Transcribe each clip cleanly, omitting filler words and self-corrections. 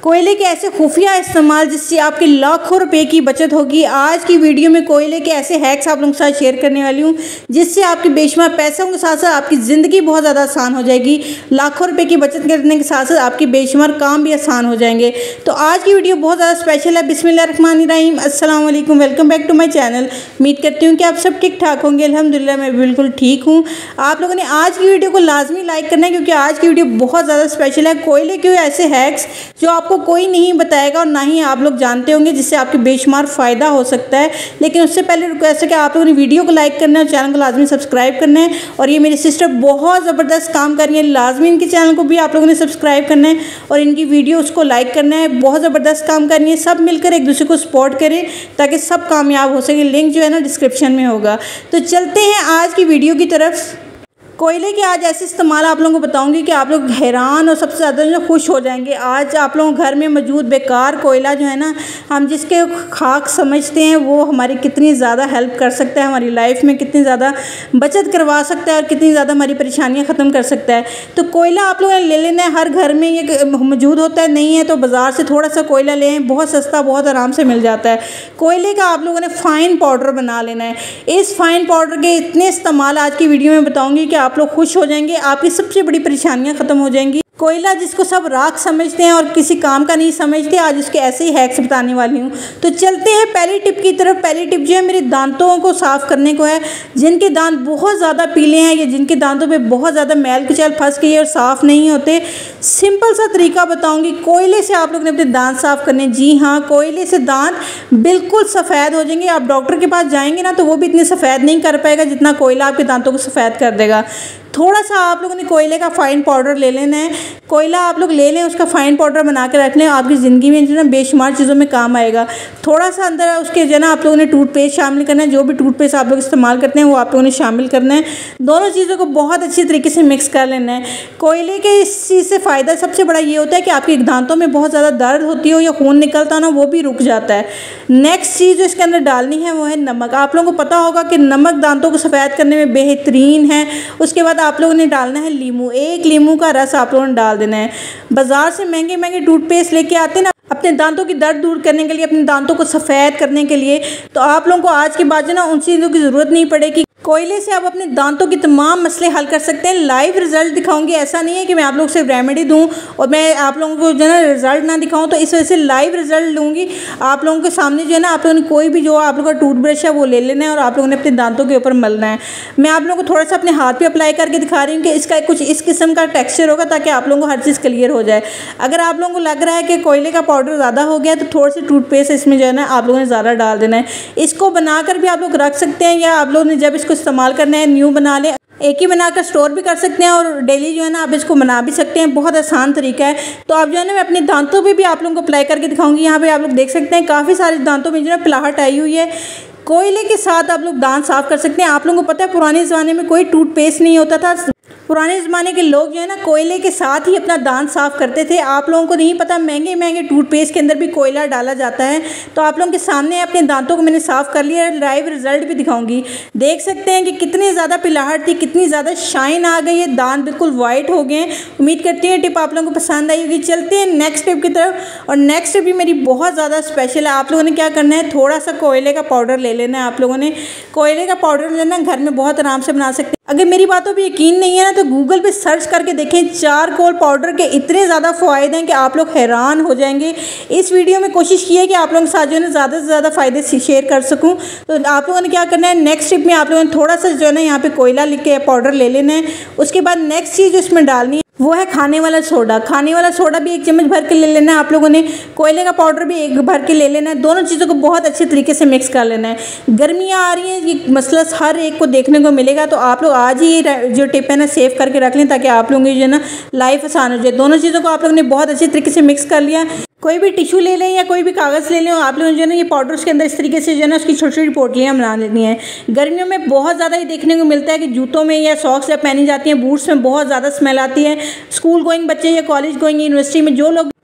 कोयले के ऐसे खुफिया इस्तेमाल जिससे आपके लाखों रुपए की बचत होगी। आज की वीडियो में कोयले के ऐसे हैक्स आप लोगों के साथ शेयर करने वाली हूँ जिससे आपके बेशुमार पैसों के साथ साथ आपकी ज़िंदगी बहुत ज़्यादा आसान हो जाएगी। लाखों रुपए की बचत करने के साथ साथ आपके बेशुमार काम भी आसान हो जाएंगे। तो आज की वीडियो बहुत ज़्यादा स्पेशल है। बिस्मिल्लाहिर्रहमानिर्रहीम, अस्सलाम वालेकुम, welcome back to my channel. उम्मीद करती हूँ कि आप सब ठीक ठाक होंगे। अल्हम्दुलिल्लाह मैं बिल्कुल ठीक हूँ। आप लोगों ने आज की वीडियो को लाजमी लाइक करना है क्योंकि आज की वीडियो बहुत ज़्यादा स्पेशल है। कोयले के ऐसे हैक्स जो आपको कोई नहीं बताएगा और ना ही आप लोग जानते होंगे जिससे आपके बेशुमार फ़ायदा हो सकता है। लेकिन उससे पहले रिक्वेस्ट है कि आप लोगों ने वीडियो को लाइक करना है और चैनल को लाजमी सब्सक्राइब करना है। और ये मेरी सिस्टर बहुत ज़बरदस्त काम कर रही है, लाजमी इनके चैनल को भी आप लोगों ने सब्सक्राइब करना है और इनकी वीडियो उसको लाइक करना है। बहुत ज़बरदस्त काम कर रही है। सब मिलकर एक दूसरे को सपोर्ट करें ताकि सब कामयाब हो सके। लिंक जो है ना डिस्क्रिप्शन में होगा। तो चलते हैं आज की वीडियो की तरफ। कोयले के आज ऐसे इस्तेमाल आप लोगों को बताऊंगी कि आप लोग हैरान और सबसे ज़्यादा जो खुश हो जाएंगे। आज आप लोगों घर में मौजूद बेकार कोयला जो है ना, हम जिसके खाक समझते हैं, वो हमारी कितनी ज़्यादा हेल्प कर सकता है, हमारी लाइफ में कितनी ज़्यादा बचत करवा सकता है और कितनी ज़्यादा हमारी परेशानियाँ ख़त्म कर सकता है। तो कोयला आप लोगों ने ले लेना है। हर घर में ये मौजूद होता है, नहीं है तो बाज़ार से थोड़ा सा कोयला लें, बहुत सस्ता, बहुत आराम से मिल जाता है। कोयले का आप लोगों ने फ़ाइन पाउडर बना लेना है। इस फ़ाइन पाउडर के इतने इस्तेमाल आज की वीडियो में बताऊँगी कि आप लोग खुश हो जाएंगे। आपकी सबसे बड़ी परेशानियां खत्म हो जाएंगी। कोयला जिसको सब राख समझते हैं और किसी काम का नहीं समझते, आज उसके ऐसे ही हैक्स बताने वाली हूँ। तो चलते हैं पहली टिप की तरफ। पहली टिप जो है मेरे दांतों को साफ़ करने को है। जिनके दांत बहुत ज़्यादा पीले हैं या जिनके दांतों पे बहुत ज़्यादा मैल कुचैल फंस गई है और साफ़ नहीं होते, सिंपल सा तरीका बताऊँगी। कोयले से आप लोग ने अपने दांत साफ़ करने। जी हाँ, कोयले से दांत बिल्कुल सफ़ेद हो जाएंगे। आप डॉक्टर के पास जाएंगे ना तो वो भी इतने सफ़ेद नहीं कर पाएगा जितना कोयला आपके दांतों को सफ़ेद कर देगा। थोड़ा सा आप लोगों ने कोयले का फ़ाइन पाउडर ले लेना है। कोयला आप लोग ले लें, उसका फ़ाइन पाउडर बना के रख लें। आपकी ज़िंदगी में जो है बेशुमार चीज़ों में काम आएगा। थोड़ा सा अंदर उसके जो है ना आप लोगों ने टूथपेस्ट शामिल करना है। जो भी टूथपेस्ट आप लोग इस्तेमाल करते हैं वो आप लोगों ने शामिल करना है। दोनों चीज़ों को बहुत अच्छी तरीके से मिक्स कर लेना है। कोयले के इस चीज़ से फ़ायदा सबसे बड़ा ये होता है कि आपके दांतों में बहुत ज़्यादा दर्द होती हो या खून निकलता ना, वो भी रुक जाता है। नेक्स्ट चीज़ जो इसके अंदर डालनी है वो है नमक। आप लोगों को पता होगा कि नमक दांतों को सफ़ेद करने में बेहतरीन है। उसके बाद आप लोगों ने डालना है लीमू। एक लीमू का रस आप लोगों ने डाल देना है। बाजार से महंगे महंगे टूथपेस्ट लेके आते हैं ना अपने दांतों की दर्द दूर करने के लिए, अपने दांतों को सफ़ेद करने के लिए, तो आप लोगों को आज के बाद जो ना उन चीज़ों की ज़रूरत नहीं पड़ेगी। कोयले से आप अपने दांतों के तमाम मसले हल कर सकते हैं। लाइव रिजल्ट दिखाऊंगी। ऐसा नहीं है कि मैं आप लोगों को सिर्फ रेमेडी दूं और मैं आप लोगों को जो है ना रिजल्ट ना दिखाऊं। तो इस वजह से लाइव रिजल्ट लूँगी आप लोगों के सामने। जो है ना आप लोगों ने कोई भी जो आप लोगों का टूथब्रश है वो ले लेना है और आप लोगों ने अपने दांतों के ऊपर मलना है। मैं आप लोगों को थोड़ा सा अपने हाथ पे अप्लाई करके दिखा रही हूँ कि इसका कुछ इस किस्म का टेक्सचर होगा ताकि आप लोगों को हर चीज़ क्लियर हो जाए। अगर आप लोगों को लग रहा है कि कोयले का पाउडर ज़्यादा हो गया तो थोड़ा सी टूथपेस्ट इसमें जो है ना आप लोगों ने ज़्यादा डाल देना है। इसको बनाकर भी आप लोग रख सकते हैं या आप लोगों ने जब इसको इस्तेमाल करना है न्यू बना लें। एक ही बनाकर स्टोर भी कर सकते हैं और डेली जो है ना आप इसको बना भी सकते हैं। बहुत आसान तरीका है। तो आप जो है ना मैं अपने दांतों पे भी आप लोगों को अप्लाई करके दिखाऊंगी। यहाँ पे आप लोग देख सकते हैं काफ़ी सारे दांतों में जो है पिलाहट आई हुई है। कोयले के साथ आप लोग दांत साफ़ कर सकते हैं। आप लोगों को पता है पुराने ज़माने में कोई टूथपेस्ट नहीं होता था। पुराने ज़माने के लोग जो है ना कोयले के साथ ही अपना दांत साफ़ करते थे। आप लोगों को नहीं पता महंगे महंगे टूथपेस्ट के अंदर भी कोयला डाला जाता है। तो आप लोगों के सामने अपने दांतों को मैंने साफ़ कर लिया। लाइव रिजल्ट भी दिखाऊंगी। देख सकते हैं कि कितनी ज़्यादा पिलाहट थी, कितनी ज़्यादा शाइन आ गई है, दांत बिल्कुल वाइट हो गए। उम्मीद करती हूँ टिप आप लोगों को पसंद आई होगी। चलते हैं नेक्स्ट टिप की तरफ। और नेक्स्ट टिप भी मेरी बहुत ज़्यादा स्पेशल है। आप लोगों ने क्या करना है, थोड़ा सा कोयले का पाउडर ले लेना है। आप लोगों ने कोयले का पाउडर जो है ना घर में बहुत आराम से बना सकते हैं। अगर मेरी बातों पे यकीन नहीं है ना तो गूगल पे सर्च करके देखें। चारकोल पाउडर के इतने ज़्यादा फ़ायदे हैं कि आप लोग हैरान हो जाएंगे। इस वीडियो में कोशिश की है कि आप लोगों के साथ जो है ना ज़्यादा से ज़्यादा फ़ायदे शेयर कर सकूं। तो आप लोगों ने क्या करना है, नेक्स्ट टिप में आप लोगों ने थोड़ा सा जो है ना यहाँ पे कोयला लिख के पाउडर ले लेना है। उसके बाद नेक्स्ट चीज़ इसमें डालनी है वो है खाने वाला सोडा। खाने वाला सोडा भी 1 चम्मच भर के ले लेना है आप लोगों ने। कोयले का पाउडर भी 1 भर के ले लेना है। दोनों चीज़ों को बहुत अच्छे तरीके से मिक्स कर लेना है। गर्मियाँ आ रही हैं, ये मसला हर एक को देखने को मिलेगा। तो आप लोग आज ही ये जो टिप है ना सेव करके रख लें ताकि आप लोगों की जो है ना लाइफ आसान हो जाए। दोनों चीज़ों को आप लोगों ने बहुत अच्छे तरीके से मिक्स कर लिया। कोई भी टिश्यू ले लें या कोई भी कागज़ ले लें और आप लोगों ने जो है ना ये पाउडर उसके अंदर इस तरीके से जो है ना उसकी छोटी छोटी पोटलियाँ बना लेनी है। गर्मियों में बहुत ज़्यादा ये देखने को मिलता है कि जूतों में या सॉक्स जब पहनी जाती हैं, बूट्स में बहुत ज़्यादा स्मेल आती है। स्कूल गोइंग बच्चे या कॉलेज गोइंग यूनिवर्सिटी में जो लोग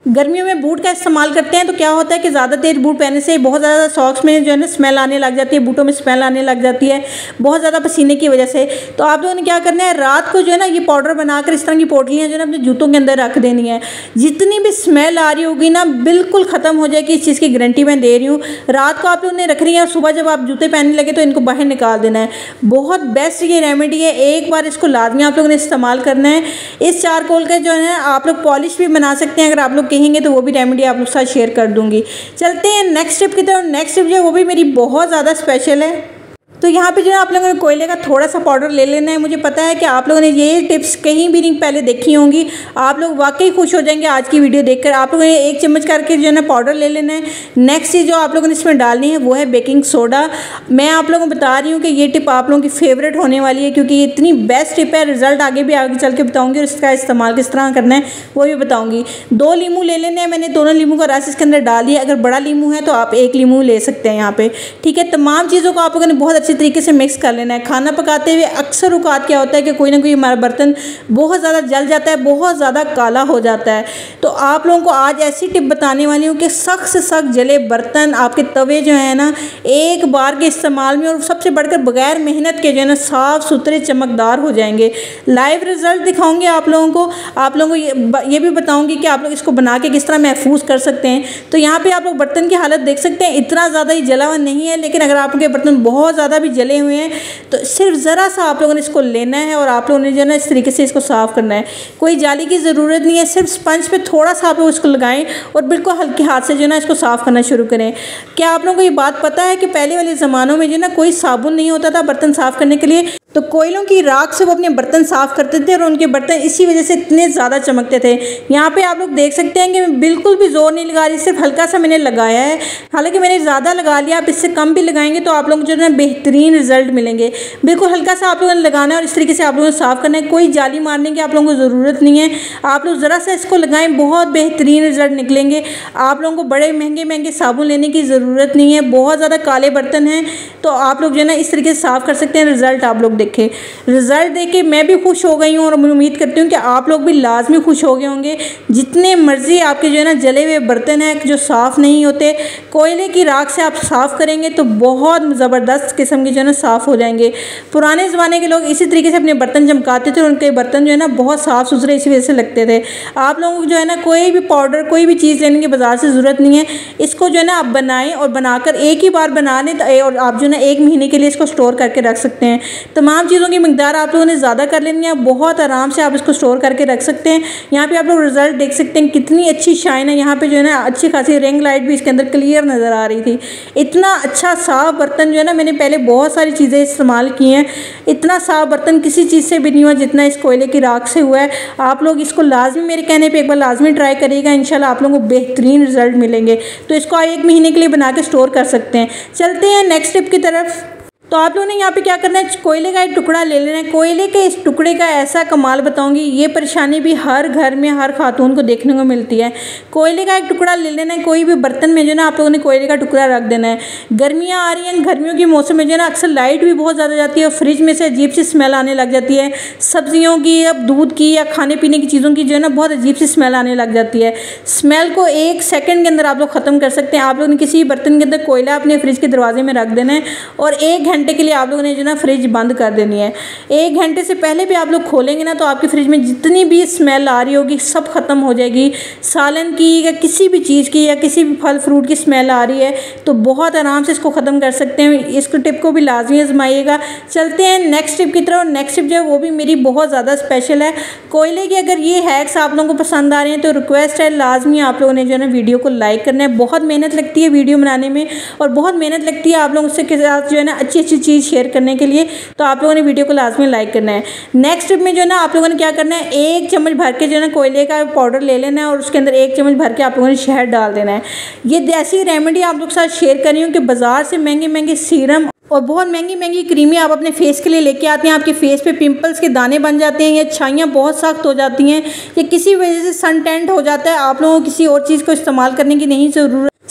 गर्मियों में बूट का इस्तेमाल करते हैं तो क्या होता है कि ज़्यादा देर बूट पहनने से बहुत ज़्यादा सॉक्स में जो है ना स्मेल आने लग जाती है, बूटों में स्मेल आने लग जाती है बहुत ज़्यादा पसीने की वजह से। तो आप लोगों ने क्या करना है, रात को जो है ना ये पाउडर बनाकर इस तरह की पोटलियाँ जो है ना अपने जूतों के अंदर रख देनी है। जितनी भी स्मेल आ रही होगी ना बिल्कुल ख़त्म हो जाएगी, इस चीज़ की गारंटी मैं दे रही हूँ। रात को आप लोगों ने रख रही है और सुबह जब आप जूते पहनने लगे तो इनको बाहर निकाल देना है। बहुत बेस्ट ये रेमेडी है, एक बार इसको लाजमी आप लोगों ने इस्तेमाल करना है। इस चारकोल का जो है आप लोग पॉलिश भी बना सकते हैं, अगर आप लोग कहेंगे तो वो भी रेमेडी आप लोग के साथ शेयर कर दूंगी। चलते हैं नेक्स्ट टिप की तरफ। नेक्स्ट टिप जो है वो भी मेरी बहुत ज़्यादा स्पेशल है। तो यहाँ पे जो है आप लोगों ने कोयले का थोड़ा सा पाउडर ले लेना है। मुझे पता है कि आप लोगों ने ये टिप्स कहीं भी नहीं पहले देखी होंगी, आप लोग वाकई खुश हो जाएंगे आज की वीडियो देखकर। आप लोगों ने 1 चम्मच करके जो है ना पाउडर ले लेना है। नेक्स्ट चीज़ जो आप लोगों ने इसमें डालनी है वो है बेकिंग सोडा। मैं आप लोगों को बता रही हूँ कि ये टिप आप लोगों की फेवरेट होने वाली है, क्योंकि ये इतनी बेस्ट टिप है। रिजल्ट आगे चल के बताऊँगी और इसका इस्तेमाल किस तरह करना है वो भी बताऊँगी। 2 लीमू ले लेने हैं मैंने, दोनों लीमू का रस इसके अंदर डाल दिया। अगर बड़ा लीमू है तो आप 1 लीमू ले सकते हैं यहाँ पे, ठीक है। तमाम चीज़ों को आप लोगों ने बहुत अच्छे तरीके से मिक्स कर लेना है। खाना पकाते हुए अक्सर औकात क्या होता है कि कोई ना कोई हमारा बर्तन बहुत ज़्यादा जल जाता है, बहुत ज़्यादा काला हो जाता है। तो आप लोगों को आज ऐसी टिप बताने वाली हूँ कि सख्त से सख्त जले बर्तन, आपके तवे जो है ना एक बार के इस्तेमाल में और सबसे बढ़कर बगैर मेहनत के जो है ना साफ़ सुथरे चमकदार हो जाएंगे। लाइव रिजल्ट दिखाऊंगी आप लोगों को ये भी बताऊंगी कि आप लोग इसको बना के किस तरह महफूज कर सकते हैं। तो यहाँ पे आप लोग बर्तन की हालत देख सकते हैं, इतना ज़्यादा ही जला हुआ नहीं है, लेकिन अगर आपके बर्तन बहुत ज़्यादा भी जले हुए हैं तो सिर्फ ज़रा सा आप लोगों ने इसको लेना है और आप लोगों ने जो है ना इस तरीके से इसको साफ़ करना है। कोई जाली की ज़रूरत नहीं है, सिर्फ स्पंज पे थोड़ा सा आप लोग इसको लगाएं और बिल्कुल हल्के हाथ से जो है ना इसको साफ़ करना शुरू करें। क्या आप लोगों को ये बात पता है कि पहले वाले ज़मानों में जो है ना कोई साबुन नहीं होता था बर्तन साफ़ करने के लिए, तो कोयलों की राख से वो अपने बर्तन साफ़ करते थे और उनके बर्तन इसी वजह से इतने ज़्यादा चमकते थे। यहाँ पे आप लोग देख सकते हैं कि मैं बिल्कुल भी ज़ोर नहीं लगा रही, सिर्फ हल्का सा मैंने लगाया है। हालांकि मैंने ज़्यादा लगा लिया, आप इससे कम भी लगाएंगे तो आप लोग जो है बेहतरीन रिजल्ट मिलेंगे। बिल्कुल हल्का सा आप लोगों ने लगाना है और इस तरीके से आप लोगों ने साफ़ करना है। कोई जाली मारने की आप लोगों को ज़रूरत नहीं है, आप लोग ज़रा सा इसको लगाएँ, बहुत बेहतरीन रिजल्ट निकलेंगे। आप लोगों को बड़े महंगे महंगे साबुन लेने की ज़रूरत नहीं है। बहुत ज़्यादा काले बर्तन हैं तो आप लोग जो है ना इस तरीके से साफ़ कर सकते हैं। रिजल्ट आप लोग देखें, रिजल्ट देख के मैं भी खुश हो गई हूँ और मैं उम्मीद करती हूँ कि आप लोग भी लाजमी खुश हो गए होंगे। जितने मर्जी आपके जो है ना जले हुए बर्तन हैं जो साफ़ नहीं होते, कोयले की राख से आप साफ़ करेंगे तो बहुत ज़बरदस्त किस्म के जो है ना साफ़ हो जाएंगे। पुराने ज़माने के लोग इसी तरीके से अपने बर्तन चमकाते थे और उनके बर्तन जो है ना बहुत साफ़ सुथरे इसी वजह से लगते थे। आप लोगों को जो है ना कोई भी पाउडर कोई भी चीज़ लेने की बाज़ार से ज़रूरत नहीं है। इसको जो है ना आप बनाएं और बनाकर एक ही बार बना लें और आप जो है ना 1 महीने के लिए इसको स्टोर करके रख सकते हैं। तमाम चीज़ों की मिकदार आप लोगों ने ज़्यादा कर लेनी है, बहुत आराम से आप इसको स्टोर करके रख सकते हैं। यहाँ पे आप लोग रिजल्ट देख सकते हैं कितनी अच्छी शाइन है। यहाँ पे जो है ना अच्छी खासी रिंग लाइट भी इसके अंदर क्लियर नज़र आ रही थी। इतना अच्छा साफ़ बर्तन जो है ना मैंने पहले बहुत सारी चीज़ें इस्तेमाल की हैं, इतना साफ़ बर्तन किसी चीज़ से भी नहीं हुआ जितना इस कोयले की राख से हुआ है। आप लोग इसको लाजमी मेरे कहने पर एक बार लाजमी ट्राई करिएगा, इंशाल्लाह आप लोगों को बेहतरीन रिजल्ट मिलेंगे। तो इसको 1 महीने के लिए बना के स्टोर कर सकते हैं। चलते हैं नेक्स्ट टिप की तरफ। तो आप लोगों ने यहाँ पे क्या करना है, कोयले का एक टुकड़ा ले लेना है। कोयले के इस टुकड़े का ऐसा कमाल बताऊंगी, ये परेशानी भी हर घर में हर खातून को देखने को मिलती है। कोयले का एक टुकड़ा ले लेना है, कोई भी बर्तन में जो ना आप लोगों ने कोयले का टुकड़ा रख देना है। गर्मियाँ आ रही हैं, गर्मियों के मौसम में जो है ना अक्सर लाइट भी बहुत ज़्यादा जाती है और फ्रिज में से अजीब सी स्मेल आने लग जाती है। सब्जियों की या दूध की या खाने पीने की चीज़ों की जो है ना बहुत अजीब सी स्मेल आने लग जाती है। स्मेल को 1 सेकंड के अंदर आप लोग ख़त्म कर सकते हैं। आप लोगों ने किसी बर्तन के अंदर कोयला अपने फ्रिज के दरवाजे में रख देना है और 1 घंटे के लिए आप लोगों ने ना फ्रिज बंद कर देनी है। 1 घंटे से पहले भी आप लोग खोलेंगे ना तो आपकी फ्रिज में जितनी भी स्मेल आ रही होगी सब खत्म हो जाएगी। सालन की या किसी भी चीज़ की या किसी भी फल फ्रूट की स्मेल आ रही है तो बहुत आराम से इसको ख़त्म कर सकते हैं। इसको टिप को भी लाजमी आजमाइएगा। चलते हैं नेक्स्ट टिप की तरफ। नेक्स्ट टिप जो है वो भी मेरी बहुत ज़्यादा स्पेशल है। कोयले की अगर ये हैक्स आप लोगों को पसंद आ रहे हैं तो रिक्वेस्ट है लाजमी आप लोगों ने जो है ना वीडियो को लाइक करना है। बहुत मेहनत लगती है वीडियो बनाने में और बहुत मेहनत लगती है आप लोगों के साथ जो है ना अच्छी अच्छी चीज़ शेयर करने के लिए, तो आप लोगों ने वीडियो को लाजमी लाइक करना है। नेक्स्ट टिप में जो है ना आप लोगों ने क्या करना है, 1 चम्मच भर के जो है ना कोयले का पाउडर ले लेना है और उसके अंदर 1 चम्मच भर के आप लोगों ने शहद डाल देना है। ये ऐसी रेमेडी आप लोग के साथ शेयर कर रही हूँ कि बाजार से महंगे महंगे सीरम और बहुत महंगी महंगी क्रीमें आप अपने फेस के लिए लेके आते हैं, आपके फेस पे पिंपल्स के दाने बन जाते हैं या छाइयाँ बहुत सख्त हो जाती हैं या किसी वजह से सन टेंट हो जाता है, आप लोगों को किसी और चीज़ को इस्तेमाल करने की नहीं ज़रूरत।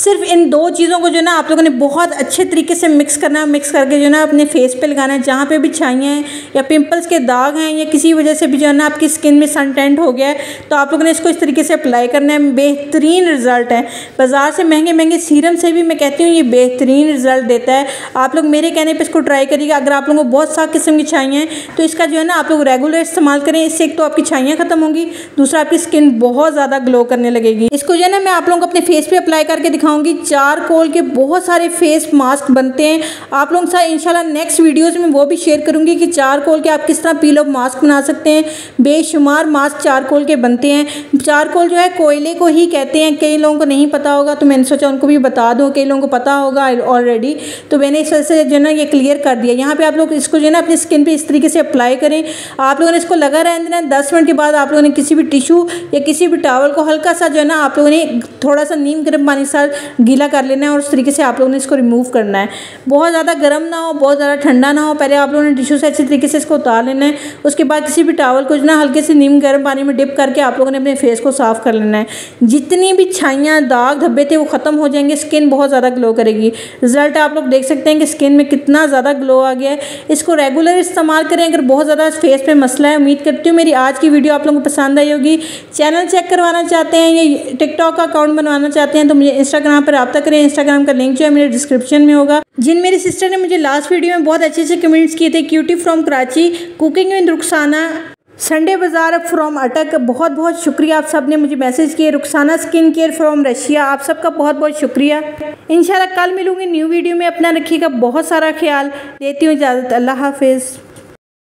सिर्फ इन 2 चीज़ों को जो है ना आप लोगों ने बहुत अच्छे तरीके से मिक्स करना है। मिक्स करके जो है ना अपने फेस पे लगाना है। जहाँ पे भी छाइयाँ हैं या पिंपल्स के दाग हैं या किसी वजह से भी जो है ना आपकी स्किन में सन टेंट हो गया है, तो आप लोगों ने इसको इस तरीके से अप्लाई करना है। बेहतरीन रिजल्ट है। बाज़ार से महंगे महंगे सीरम से भी मैं कहती हूँ ये बेहतरीन रिजल्ट देता है। आप लोग मेरे कहने पर इसको ट्राई करिएगा। अगर आप लोगों को बहुत सा किस्म की छाइयाँ हैं तो इसका जो है ना आप लोग रेगुलर इस्तेमाल करें। इससे एक तो आपकी छाइयाँ खत्म होंगी, दूसरा आपकी स्किन बहुत ज़्यादा ग्लो करने लगेगी। इसको जो है ना मैं आप लोगों को अपने फेस पे अप्लाई करके दिखाऊंगी। चारकोल के बहुत सारे फेस मास्क बनते हैं। आप लोगों के साथ इंशाल्लाह नेक्स्ट वीडियोस में वो भी शेयर करूंगी कि चारकोल के आप किस तरह पील ऑफ मास्क बना सकते हैं। बेशुमार मास्क चारकोल के बनते हैं। चारकोल जो है कोयले को ही कहते हैं। कई लोगों को नहीं पता होगा तो मैंने सोचा उनको भी बता दूँ। कई लोगों को पता होगा ऑलरेडी, तो मैंने इस वजह से जो है ना ये क्लियर कर दिया। यहाँ पे आप लोग इसको जो है ना अपनी स्किन पे इस तरीके से अप्लाई करें। आप लोगों ने इसको लगा रहने देना। 10 मिनट के बाद आप लोगों ने किसी भी टिश्यू या किसी भी टॉवल को हल्का सा जो है ना आप लोगों ने थोड़ा सा नीम गर्म पानी के साथ गीला कर लेना है और उस तरीके से आप लोगों ने इसको रिमूव करना है। बहुत ज़्यादा गर्म ना हो, बहुत ज़्यादा ठंडा ना हो। पहले आप लोगों ने टिश्यू से अच्छी तरीके से इसको उतार लेना है। उसके बाद किसी भी टॉवल को जो ना हल्के से नीम गर्म पानी में डिप करके आप लोगों ने अपने फेस को साफ़ कर लेना है। जितनी भी छाइयाँ दाग धब्बे थे वो ख़त्म हो जाएंगे। स्किन बहुत ज़्यादा ग्लो करेगी। रिजल्ट आप लोग देख सकते हैं कि स्किन में कितना ज़्यादा ग्लो आ गया है। इसको रेगुलर इस्तेमाल करें अगर बहुत ज़्यादा फेस पे मसला है। उम्मीद करती हूँ मेरी आज की वीडियो आप लोगों को पसंद आई होगी। चैनल चेक करवाना चाहते हैं या टिकटॉक का अकाउंट बनवाना चाहते हैं तो मुझे इंस्टाग्राम पर रब्ता करें। इंस्टाग्राम का लिंक जो है मेरे डिस्क्रिप्शन में होगा। जिन मेरी सिस्टर ने मुझे लास्ट वीडियो में बहुत अच्छे से कमेंट्स किए थे, cutie from Karachi, cooking with Rukhsana, Sunday बाज़ार फ्रॉम अटक, बहुत बहुत शुक्रिया। आप सब ने मुझे मैसेज किए। Rukhsana skin care from Russia, आप सबका बहुत बहुत शुक्रिया। इंशाल्लाह कल मिलूंगी न्यू वीडियो में। अपना रखिएगा बहुत सारा ख्याल। देती हूँ इजाज़त। अल्लाह हाफिज़।